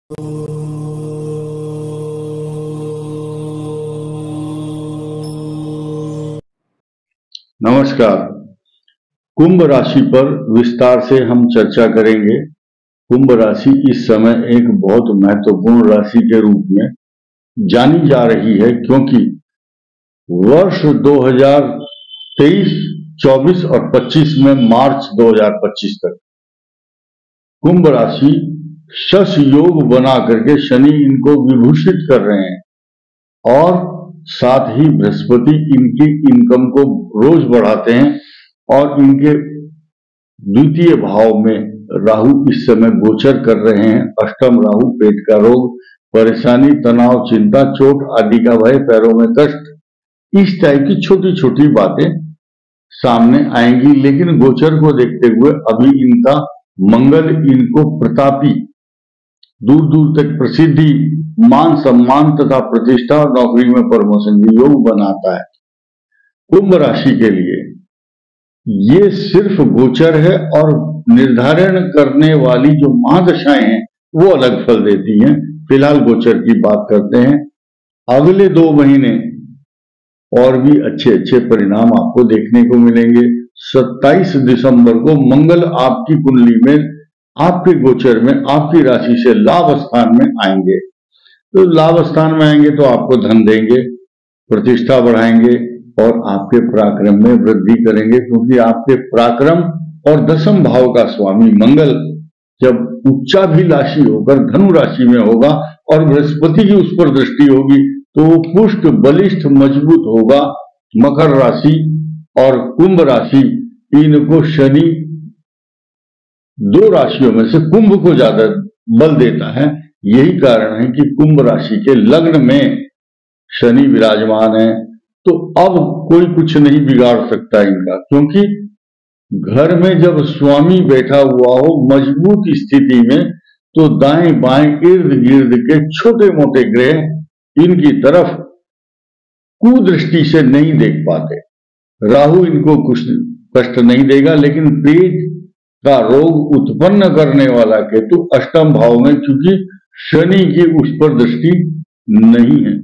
नमस्कार। कुंभ राशि पर विस्तार से हम चर्चा करेंगे। कुंभ राशि इस समय एक बहुत महत्वपूर्ण राशि के रूप में जानी जा रही है, क्योंकि वर्ष 2023, 24 और 25 में मार्च 2025 तक कुंभ राशि शश योग बना करके शनि इनको विभूषित कर रहे हैं और साथ ही बृहस्पति इनकी इनकम को रोज बढ़ाते हैं और इनके द्वितीय भाव में राहु इस समय गोचर कर रहे हैं। अष्टम राहु पेट का रोग, परेशानी, तनाव, चिंता, चोट आदि का भय, पैरों में कष्ट, इस टाइप की छोटी छोटी बातें सामने आएंगी। लेकिन गोचर को देखते हुए अभी इनका मंगल इनको प्रतापी, दूर दूर तक प्रसिद्धि, मान सम्मान तथा प्रतिष्ठा, नौकरी में प्रमोशन की योग बनाता है। कुंभ राशि के लिए ये सिर्फ गोचर है और निर्धारण करने वाली जो महादशाएं हैं वो अलग फल देती हैं। फिलहाल गोचर की बात करते हैं। अगले 2 महीने और भी अच्छे अच्छे परिणाम आपको देखने को मिलेंगे। 27 दिसंबर को मंगल आपकी कुंडली में, आपके गोचर में, आपकी राशि से लाभ स्थान में आएंगे। तो लाभ स्थान में आएंगे तो आपको धन देंगे, प्रतिष्ठा बढ़ाएंगे और आपके पराक्रम में वृद्धि करेंगे, क्योंकि आपके पराक्रम और 10th भाव का स्वामी मंगल जब उच्चाभिलाषी होकर धनु राशि में होगा और बृहस्पति की उस पर दृष्टि होगी तो वो पुष्ट, बलिष्ठ, मजबूत होगा। मकर राशि और कुंभ राशि, इनको शनि 2 राशियों में से कुंभ को ज्यादा बल देता है। यही कारण है कि कुंभ राशि के लग्न में शनि विराजमान है, तो अब कोई कुछ नहीं बिगाड़ सकता इनका, क्योंकि घर में जब स्वामी बैठा हुआ हो मजबूत स्थिति में, तो दाएं बाएं इर्द गिर्द के छोटे मोटे ग्रह इनकी तरफ कुदृष्टि से नहीं देख पाते। राहु इनको कुछ कष्ट नहीं देगा, लेकिन पेट का रोग उत्पन्न करने वाला केतु अष्टम भाव में, क्योंकि शनि की उस पर दृष्टि नहीं है।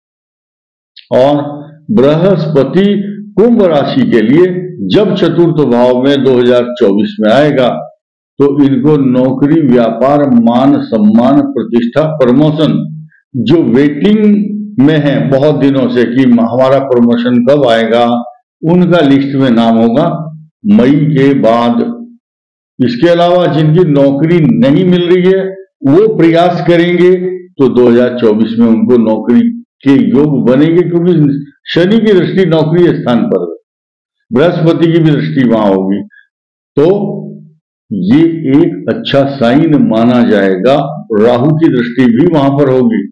और बृहस्पति कुंभ राशि के लिए जब चतुर्थ भाव में 2024 में आएगा तो इनको नौकरी, व्यापार, मान सम्मान, प्रतिष्ठा, प्रमोशन, जो वेटिंग में है बहुत दिनों से कि हमारा प्रमोशन कब आएगा, उनका लिस्ट में नाम होगा मई के बाद। इसके अलावा जिनकी नौकरी नहीं मिल रही है वो प्रयास करेंगे तो 2024 में उनको नौकरी के योग बनेंगे, क्योंकि शनि की दृष्टि नौकरी स्थान पर है, बृहस्पति की भी दृष्टि वहां होगी, तो ये एक अच्छा साइन माना जाएगा। राहु की दृष्टि भी वहां पर होगी,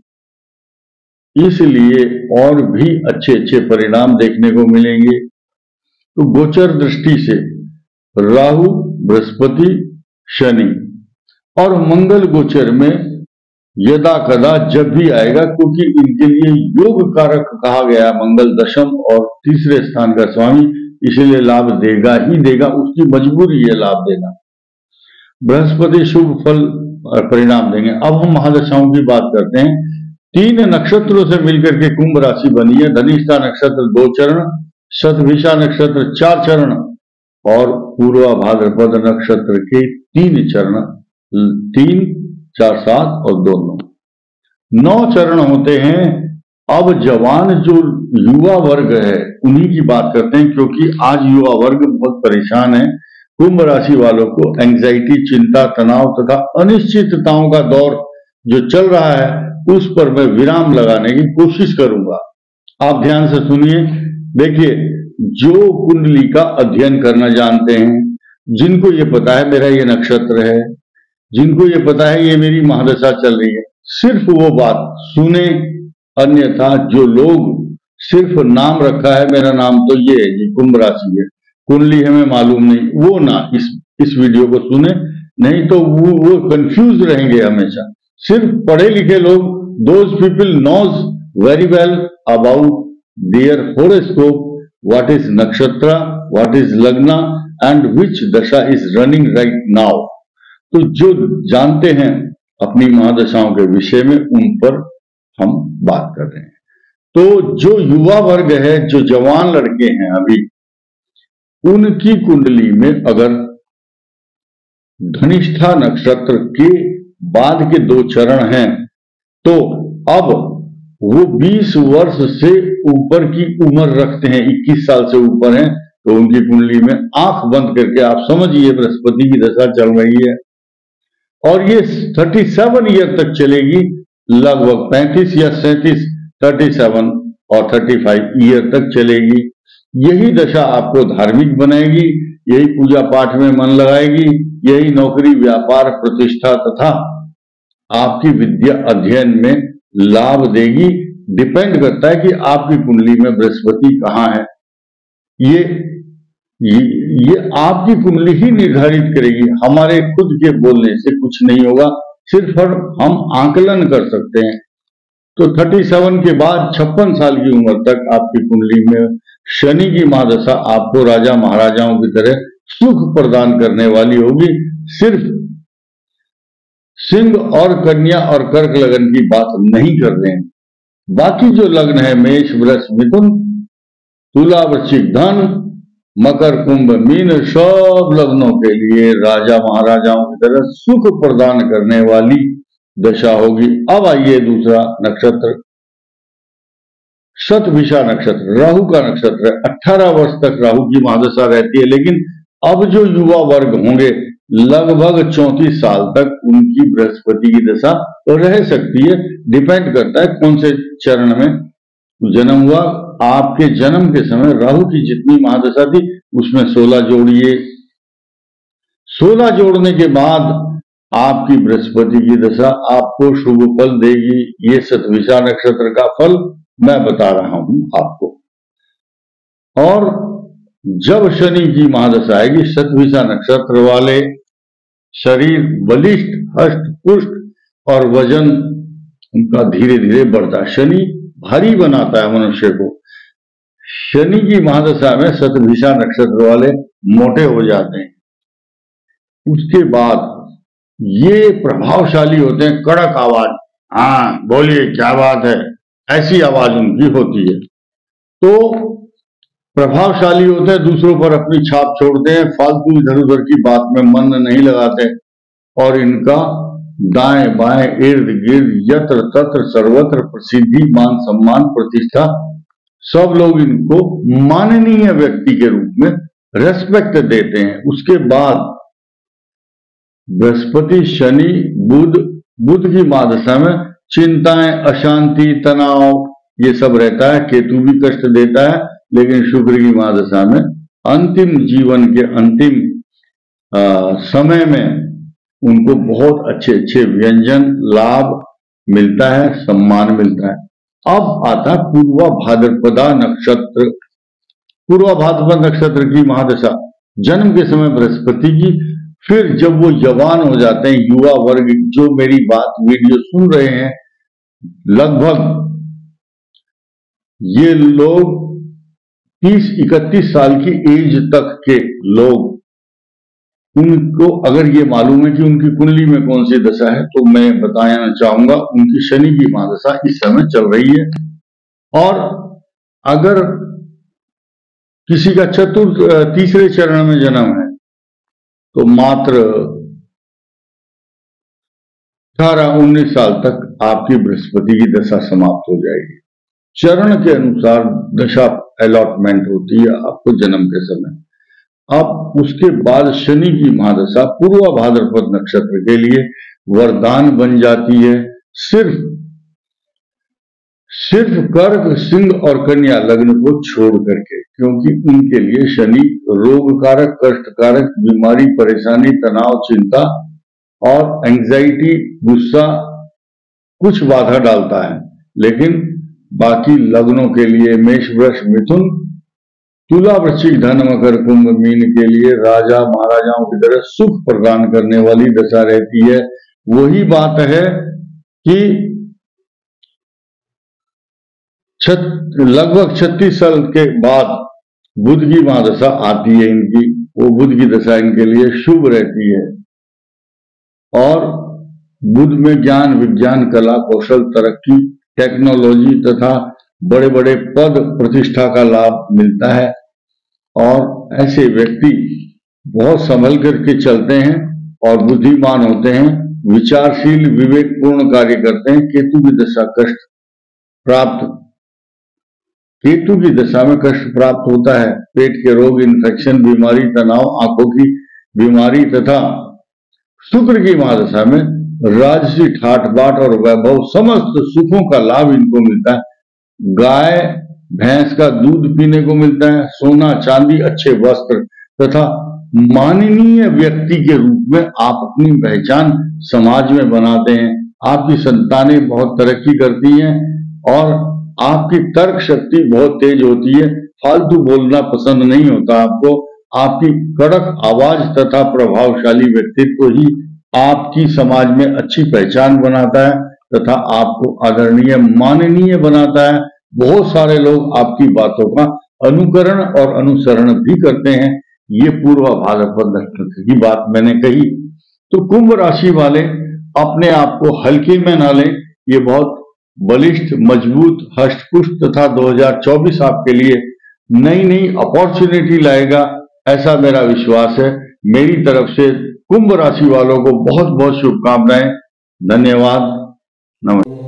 इसलिए और भी अच्छे अच्छे परिणाम देखने को मिलेंगे। तो गोचर दृष्टि से राहु, बृहस्पति, शनि और मंगल गोचर में यदा कदा जब भी आएगा, क्योंकि इनके लिए योग कारक कहा गया मंगल, 10th और 3रे स्थान का स्वामी, इसलिए लाभ देगा ही देगा, उसकी मजबूरी है लाभ देना। बृहस्पति शुभ फल और परिणाम देंगे। अब हम महादशाओं की बात करते हैं। 3 नक्षत्रों से मिलकर के कुंभ राशि बनी है। धनिष्ठा नक्षत्र 2 चरण, शतभिषा नक्षत्र 4 चरण और पूर्वा भाद्रपद नक्षत्र के 3 चरण, 3, 4, 7 और 2, 9 चरण होते हैं। अब जवान जो युवा वर्ग है उन्हीं की बात करते हैं, क्योंकि आज युवा वर्ग बहुत परेशान है। कुंभ राशि वालों को एंग्जाइटी, चिंता, तनाव तथा अनिश्चितताओं का दौर जो चल रहा है उस पर मैं विराम लगाने की कोशिश करूंगा। आप ध्यान से सुनिए। देखिए, जो कुंडली का अध्ययन करना जानते हैं, जिनको ये पता है मेरा ये नक्षत्र है, जिनको ये पता है ये मेरी महादशा चल रही है, सिर्फ वो बात सुने। अन्यथा जो लोग सिर्फ नाम रखा है, मेरा नाम तो ये है जी, कुंभ राशि है, कुंडली हमें मालूम नहीं, वो ना इस वीडियो को सुने, नहीं तो वो कंफ्यूज रहेंगे हमेशा। सिर्फ पढ़े लिखे लोग, those people knows very well about their horoscope, what is nakshatra, what is lagna and which dasha is running right now. तो जो जानते हैं अपनी महादशाओं के विषय में उन पर हम बात कर रहे हैं। तो जो युवा वर्ग है, जो जवान लड़के हैं अभी, उनकी कुंडली में अगर धनिष्ठा नक्षत्र के बाद के 2 चरण हैं तो अब वो 20 वर्ष से ऊपर की उम्र रखते हैं, 21 साल से ऊपर हैं, तो उनकी कुंडली में आंख बंद करके आप समझिए बृहस्पति की दशा चल रही है और ये 37 ईयर तक चलेगी, लगभग 35 या 37, 37 और 35 ईयर तक चलेगी। यही दशा आपको धार्मिक बनाएगी, यही पूजा पाठ में मन लगाएगी, यही नौकरी, व्यापार, प्रतिष्ठा तथा आपकी विद्या अध्ययन में लाभ देगी। डिपेंड करता है कि आपकी कुंडली में बृहस्पति कहाँ है। ये आपकी कुंडली ही निर्धारित करेगी, हमारे खुद के बोलने से कुछ नहीं होगा, सिर्फ हम आकलन कर सकते हैं। तो 37 के बाद 56 साल की उम्र तक आपकी कुंडली में शनि की महादशा आपको राजा महाराजाओं की तरह सुख प्रदान करने वाली होगी। सिर्फ सिंह और कन्या और कर्क लगन की बात नहीं कर रहे हैं, बाकी जो लग्न है मेष, वृष, मिथुन, तुला, वृश्चिक, धन, मकर, कुंभ, मीन, सब लग्नों के लिए राजा महाराजाओं की तरह सुख प्रदान करने वाली दशा होगी। अब आइए दूसरा नक्षत्र, शतभिषा नक्षत्र, राहु का नक्षत्र है। 18 वर्ष तक राहु की महादशा रहती है, लेकिन अब जो युवा वर्ग होंगे लगभग 34 साल तक उनकी बृहस्पति की दशा रह सकती है। डिपेंड करता है कौन से चरण में जन्म हुआ। आपके जन्म के समय राहु की जितनी महादशा थी उसमें 16 जोड़िए, 16 जोड़ने के बाद आपकी बृहस्पति की दशा आपको शुभ फल देगी। ये शतभिषा नक्षत्र का फल मैं बता रहा हूं आपको। और जब शनि की महादशा आएगी, शतभिषा नक्षत्र वाले शरीर बलिष्ठ, हष्ट पुष्ट और वजन उनका धीरे धीरे बढ़ता है। शनि भारी बनाता है मनुष्य को। शनि की महादशा में शतभिषा नक्षत्र वाले मोटे हो जाते हैं। उसके बाद ये प्रभावशाली होते हैं, कड़क आवाज, हाँ बोलिए क्या बात है, ऐसी आवाज उनकी होती है। तो प्रभावशाली होते हैं, दूसरों पर अपनी छाप छोड़ते हैं, फालतू इधर उधर की बात में मन नहीं लगाते और इनका दाएं बाएं इर्द गिर्द यत्र तत्र सर्वत्र प्रसिद्धि, मान सम्मान, प्रतिष्ठा, सब लोग इनको माननीय व्यक्ति के रूप में रेस्पेक्ट देते हैं। उसके बाद बृहस्पति, शनि, बुध की महादशा में चिंताएं, अशांति, तनाव ये सब रहता है। केतु भी कष्ट देता है, लेकिन शुक्र की महादशा में अंतिम जीवन के अंतिम समय में उनको बहुत अच्छे अच्छे व्यंजन, लाभ मिलता है, सम्मान मिलता है। अब आता पूर्वा भाद्रपदा नक्षत्र। पूर्वा भाद्रपद नक्षत्र की महादशा जन्म के समय बृहस्पति की, फिर जब वो जवान हो जाते हैं, युवा वर्ग जो मेरी बात वीडियो सुन रहे हैं, लगभग ये लोग 30-31 साल की एज तक के लोग, उनको अगर ये मालूम है कि उनकी कुंडली में कौन सी दशा है तो मैं बताना चाहूंगा उनकी शनि की महादशा इस समय चल रही है। और अगर किसी का तीसरे चरण में जन्म है तो मात्र 18-19 साल तक आपकी बृहस्पति की दशा समाप्त हो जाएगी। चरण के अनुसार दशा अलॉटमेंट होती है आपको जन्म के समय। अब उसके बाद शनि की महादशा पूर्वा भाद्रपद नक्षत्र के लिए वरदान बन जाती है। सिर्फ कर्क, सिंह और कन्या लग्न को छोड़ करके, क्योंकि उनके लिए शनि रोग कारक, कष्ट कारक, बीमारी, परेशानी, तनाव, चिंता और एंजाइटी, गुस्सा कुछ बाधा डालता है। लेकिन बाकी लग्नों के लिए मेष, वृष, मिथुन, तुला, वृश्चिक, धन, मकर, कुंभ, मीन के लिए राजा महाराजाओं की तरह सुख प्रदान करने वाली दशा रहती है। वही बात है कि लगभग 36 साल के बाद बुध की महादशा आती है इनकी। वो बुध की दशा इनके लिए शुभ रहती है। और बुध में ज्ञान, विज्ञान, कला, कौशल, तरक्की, टेक्नोलॉजी तथा बड़े बड़े पद प्रतिष्ठा का लाभ मिलता है और ऐसे व्यक्ति बहुत संभल करके चलते हैं और बुद्धिमान होते हैं, विचारशील, विवेकपूर्ण कार्य करते हैं। केतु की दशा में कष्ट प्राप्त होता है। पेट के रोग, इन्फेक्शन, बीमारी, तनाव, आंखों की बीमारी तथा शुक्र की महादशा में राजसी, ठाट बाट और वैभव समस्त सुखों का लाभ इनको मिलता है। गाय भैंस का दूध पीने को मिलता है। सोना चांदी, अच्छे वस्त्र तथा माननीय व्यक्ति के रूप में आप अपनी पहचान समाज में बनाते हैं। आपकी संतानें बहुत तरक्की करती हैं और आपकी तर्क शक्ति बहुत तेज होती है। फालतू बोलना पसंद नहीं होता आपको। आपकी कड़क आवाज तथा प्रभावशाली व्यक्तित्व ही आपकी समाज में अच्छी पहचान बनाता है तथा आपको आदरणीय, माननीय बनाता है। बहुत सारे लोग आपकी बातों का अनुकरण और अनुसरण भी करते हैं। ये पूर्व भाद्रपद नक्षत्र की बात मैंने कही। तो कुंभ राशि वाले अपने आप को हल्के में ना लें। ये बहुत बलिष्ठ, मजबूत, हष्टपुष्ट तथा 2024 आपके लिए नई नई अपॉर्चुनिटी लाएगा, ऐसा मेरा विश्वास है। मेरी तरफ से कुंभ राशि वालों को बहुत बहुत शुभकामनाएं। धन्यवाद। नमस्कार।